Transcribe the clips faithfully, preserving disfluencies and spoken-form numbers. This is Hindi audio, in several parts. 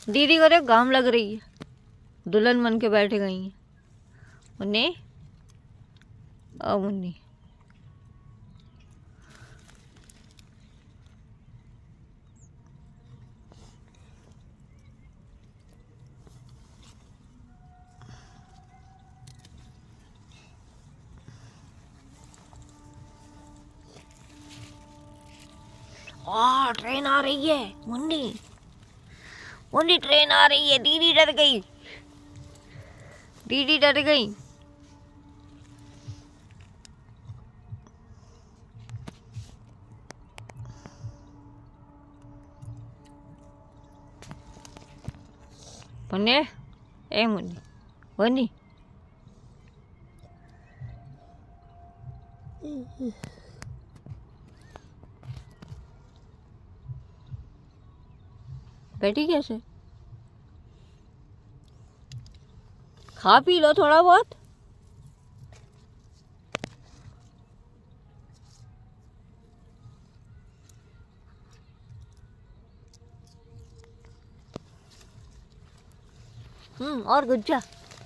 दीदी को देख घाम लग रही है, दुल्हन बन के बैठे गई है। मुन्नी, ओ मुन्नी, आ ट्रेन आ रही है। मुन्नी, मुन्नी ट्रेन आ रही है। दीदी डर गई, दीदी डर गई। मुन्नी, ए मुन्नी, मुन्नी, बैठी कैसे? खा पी लो थोड़ा बहुत। हम्म और गुज्जा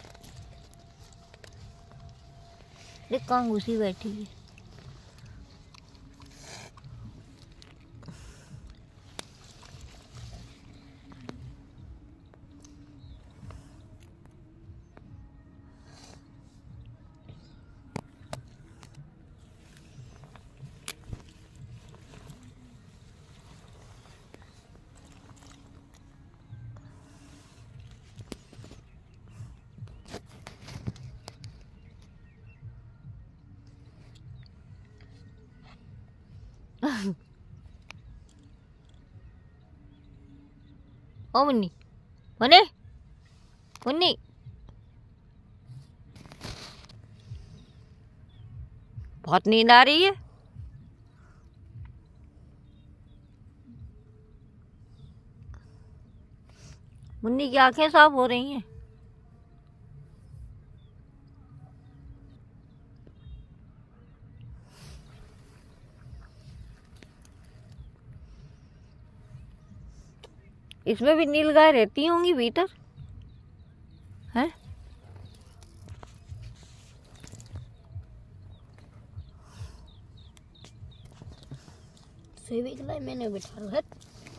देख कहाँ घुसी बैठी है। ओ मुन्नी, मुन्नी, मुन्नी, बहुत नींद आ रही है। मुन्नी की आंखें साफ हो रही हैं। इसमें भी नील गाय रहती होंगी भीतर, हैं? सोई भी मैंने बिठा रहा है।